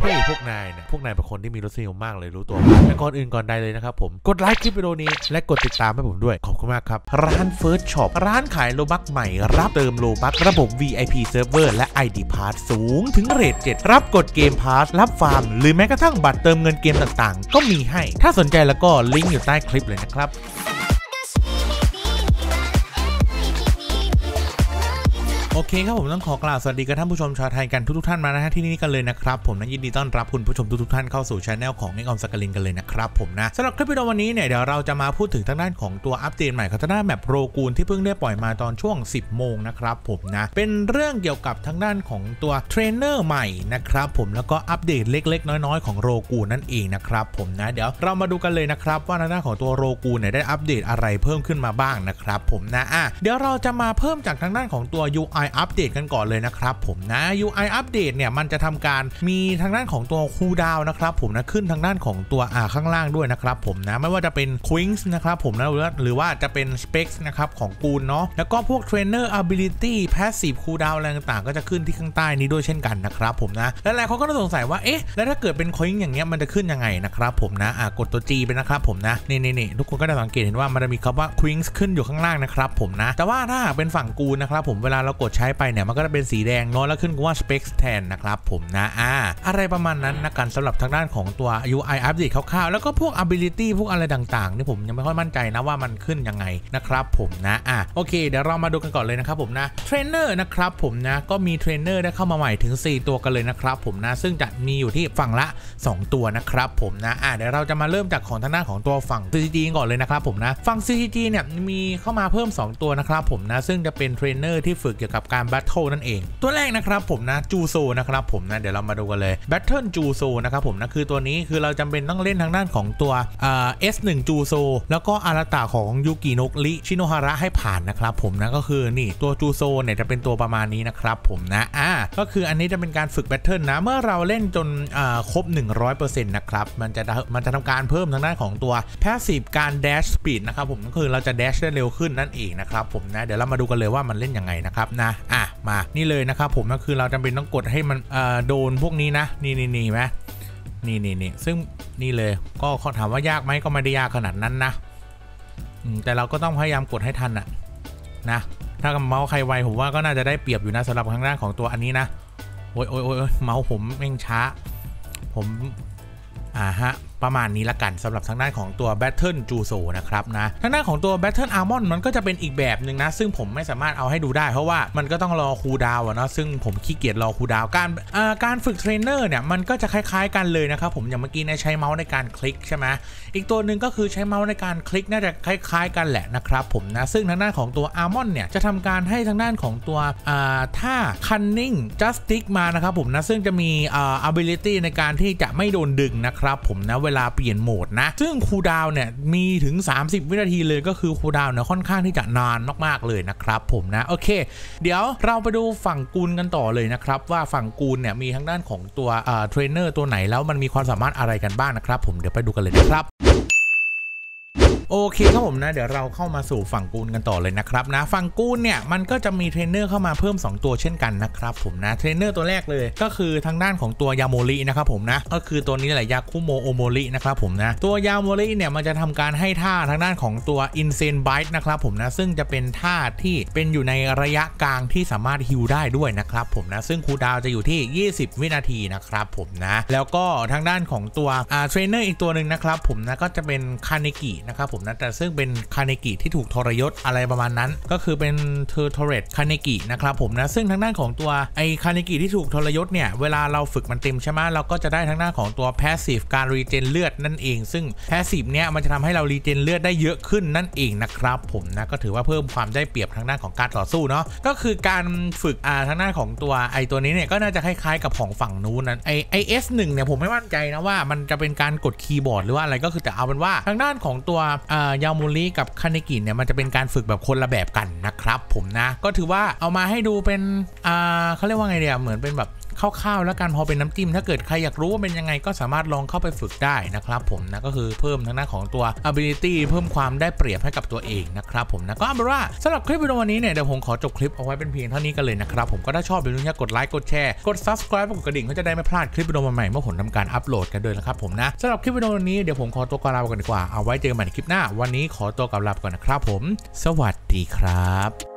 เฮ้ยพวกนายเนี่ยพวกนายเป็นคนที่มีรสนิยมมากเลยรู้ตัวแต่ก่อนอื่นก่อนใดเลยนะครับผมกดไลค์คลิปวิดีโอนี้และกดติดตามให้ผมด้วยขอบคุณมากครับร้าน First Shop ร้านขายโลบัคใหม่รับเติมโลบัคระบบ VIP Server และ ID Pass สูงถึงเรท 7รับกดเกม Pass รับฟาร์มหรือแม้กระทั่งบัตรเติมเงินเกมต่างๆก็มีให้ถ้าสนใจแล้วก็ลิงก์อยู่ใต้คลิปเลยนะครับโอเคครับผมต้องขอกล่าวสวัสดีกับท่านผู้ชมชาวไทยกันทุกท่านมานะที่นี่กันเลยนะครับผมยินดีต้อนรับคุณผู้ชมทุกท่านเข้าสู่ช anel ของ X On Screen กันเลยนะครับผมนะสำหรับคลิปวิดีโอวันนี้เนี่ยเดี๋ยวเราจะมาพูดถึงทางด้านของตัวอัปเดตใหม่ของทางด้านแมปโรกูนที่เพิ่งได้ปล่อยมาตอนช่วง 10 โมงนะครับผมนะเป็นเรื่องเกี่ยวกับทางด้านของตัวเทรนเนอร์ใหม่นะครับผมแล้วก็อัปเดตเล็กๆน้อยๆของโรกูนนั่นเองนะครับผมนะเดี๋ยวเรามาดูกันเลยนะครับว่าทางด้านของตัวโรกูนเนี่ยได้อัปเดตอะไรเพิ่มขึ้นมาบ้างนะครับผมนะเดี๋ยวเราจะมาเพิ่มจากทางด้านของตัว UI อัปเดตกันก่อนเลยนะครับผมนะ UI อัปเดตเนี่ยมันจะทำการมีทางด้านของตัวคูลดาวน์นะครับผมนะขึ้นทางด้านของตัวข้างล่างด้วยนะครับผมนะไม่ว่าจะเป็น Queens นะครับผมนะหรือว่าจะเป็น Specs นะครับของกูนเนาะแล้วก็พวก Trainer Ability Passive Cooldown อะไรต่างๆก็จะขึ้นที่ข้างใต้นี้ด้วยเช่นกันนะครับผมนะและหลายคนก็สงสัยว่าเอ๊ะแล้วถ้าเกิดเป็น Queens อย่างเงี้ยมันจะขึ้นยังไงนะครับผมนะกดตัว G ไปนะครับผมนะนี่ทุกคนก็จะสังเกตเห็นว่ามันจะมีคำว่า Queens ขึ้นอยู่ข้างล่างนะครับผมนะแต่ว่าถ้าเป็นฝั่งกูนนะครับผมเวลาเรากดใช้ไปเนี่ยมันก็จะเป็นสีแดงเนาะแล้วขึ้นว่า Specs แทนนะครับผมนะอะไรประมาณนั้นนะกันสำหรับทางด้านของตัว UI อัปเดตคร่าวๆแล้วก็พวก Ability พวกอะไรต่างๆนี่ผมยังไม่ค่อยมั่นใจนะว่ามันขึ้นยังไงนะครับผมนะโอเคเดี๋ยวเรามาดูกันก่อนเลยนะครับผมนะเทรนเนอร์นะครับผมนะก็มีเทรนเนอร์ได้เข้ามาใหม่ถึง4ตัวกันเลยนะครับผมนะซึ่งจะมีอยู่ที่ฝั่งละ2ตัวนะครับผมนะเดี๋ยวเราจะมาเริ่มจากของทางด้านของตัวฝั่ง CCG ก่อนเลยนะครับผมนะฝั่ง CCG เนี่ยมีเข้ามาเพิ่ม2ตัวนะครับผมนะซึ่งจะเป็นเทรนเนอร์ที่ฝึกเกี่ยวกับการ Battle นั่นเองตัวแรกนะครับผมนะจูโซนะครับผมนะเดี๋ยวเรามาดูกันเลย Battle จูโซนะครับผมนะคือตัวนี้คือเราจำเป็นต้องเล่นทางด้านของตัวS1 จูโซแล้วก็อาราตะของยูกิโนะริชิโนฮาระให้ผ่านนะครับผมนะก็คือนี่ตัวจูโซเนี่ยจะเป็นตัวประมาณนี้นะครับผมนะก็คืออันนี้จะเป็นการฝึก Battle นะเมื่อเราเล่นจนครบ 100% นะครับมันจะทำการเพิ่มทางด้านของตัว Passive การ Dash Speed นะครับผมก็คือเราจะ Dash ได้เร็วขึ้นนั่นเองนะครับผมนะเดี๋ยวเรามาดูกันเลยว่ามันเล่นยังไงนะครับนะมานี่เลยนะครับผมก็คือเราจำเป็นต้องกดให้มันโดนพวกนี้นะนี่ไหมนี่ซึ่งนี่เลยก็ถามว่ายากไหมก็ไม่ได้ยากขนาดนั้นนะแต่เราก็ต้องพยายามกดให้ทันนะถ้าเมาส์ใครไวผมว่าก็น่าจะได้เปรียบอยู่นะสำหรับทางด้านของตัวอันนี้นะโอ้ยเมาส์ผมแม่งช้าผมประมาณนี้ละกันสำหรับทางด้านของตัว Battle จูโซนะครับนะทางด้านของตัว Battle Almond มันก็จะเป็นอีกแบบหนึ่งนะซึ่งผมไม่สามารถเอาให้ดูได้เพราะว่ามันก็ต้องรอคูลดาวน์เนาะซึ่งผมขี้เกียจรอคูลดาวน์การฝึกเทรนเนอร์เนี่ยมันก็จะคล้ายๆกันเลยนะครับผมอย่างเมื่อกี้ใช้เมาส์ในการคลิกใช่ไหมอีกตัวหนึ่งก็คือใช้เมาส์ในการคลิกน่าจะคล้ายๆกันแหละนะครับผมนะซึ่งทางด้านของตัว Almond เนี่ยจะทำการให้ทางด้านของตัวท่า Cunning Justice มานะครับผมนะซึ่งจะมีability ในการที่จะไม่โดนดึงนะครับผมนะเวลาเปลี่ยนโหมดนะซึ่งคูลดาวน์เนี่ยมีถึง30วินาทีเลยก็คือคูลดาวน์เนี่ยค่อนข้างที่จะนานมากๆเลยนะครับผมนะโอเคเดี๋ยวเราไปดูฝั่งกูนกันต่อเลยนะครับว่าฝั่งกูนเนี่ยมีทางด้านของตัวเทรนเนอร์ตัวไหนแล้วมันมีความสามารถอะไรกันบ้างนะครับผมเดี๋ยวไปดูกันเลยนะครับโอเคครับผมนะเดี๋ยวเราเข้ามาสู่ฝั่งกูนกันต่อเลยนะครับนะฝั่งกูนเนี่ยมันก็จะมีเทรนเนอร์เข้ามาเพิ่ม2ตัวเช่นกันนะครับผมนะเทรนเนอร์ตัวแรกเลยก็คือทางด้านของตัวยาโมรินะครับผมนะก็คือตัวนี้แหละยาคุโมโอโมรินะครับผมนะตัวยาโมริเนี่ยมันจะทำการให้ท่าทางด้านของตัว Insane Bite นะครับผมนะซึ่งจะเป็นท่าที่เป็นอยู่ในระยะกลางที่สามารถฮิลได้ด้วยนะครับผมนะซึ่งคูลดาวน์จะอยู่ที่20วินาทีนะครับผมนะแล้วก็ทางด้านของตัวเทรนเนอร์อีกตัวหนึ่งนะครับผมนะก็จะเป็นคาเนกินะครับผมนะแต่ซึ่งเป็นคาเนกิที่ถูกทรยศอะไรประมาณนั้นก็คือเป็นเทอร์โทเรตคาเนกินะครับผมนะซึ่งทางด้านของตัวไอคาเนกิที่ถูกทรยศเนี่ยเวลาเราฝึกมันเต็มใช่ไหมเราก็จะได้ทางด้านของตัวแพสซีฟการรีเจนเลือดนั่นเองซึ่งแพสซีฟเนี่ยมันจะทำให้เรารีเจนเลือดได้เยอะขึ้นนั่นเองนะครับผมนะก็ถือว่าเพิ่มความได้เปรียบทางด้านของการต่อสู้เนาะก็คือการฝึกทางด้านของตัวไอตัวนี้เนี่ยก็น่าจะคล้ายๆกับของฝั่งนู้นนั้นไอS1เนี่ยผมไม่มั่นใจนะว่ามันจะเป็นการกดคีย์บอร์ดหรือว่าอะไรก็คือแต่เอาเป็นว่าทางด้านของตัวยาโมริกับคาเนกิเนี่ยมันจะเป็นการฝึกแบบคนละแบบกันนะครับผมนะก็ถือว่าเอามาให้ดูเป็นเขาเรียกว่าไงเดียเหมือนเป็นแบบคร่าวๆแล้วกันพอเป็นน้ำจิ้มถ้าเกิดใครอยากรู้ว่าเป็นยังไงก็สามารถลองเข้าไปฝึกได้นะครับผมนะก็คือเพิ่มทางด้านของตัว ability เพิ่มความได้เปรียบให้กับตัวเองนะครับผมนะก็เอาเป็นว่าสำหรับคลิปวิดีโอวันนี้เนี่ยเดี๋ยวผมขอจบคลิปเอาไว้เป็นเพียงเท่านี้กันเลยนะครับผมก็ถ้าชอบอย่าลืมกดไลค์กดแชร์กด subscribe กดกระดิ่งเขาจะได้ไม่พลาดคลิปวิดีโอใหม่ๆเมื่อผมทำการอัปโหลดกันด้วยนะครับผมนะสำหรับคลิปวิดีโอวันนี้เดี๋ยวผมขอตัวลาไปก่อนดีกว่าเอาไว้เจอกันใหม่ในคลิปหน้าวันนี้ขอตัวลาไปก่อนนะครับผมสวัสดีครับ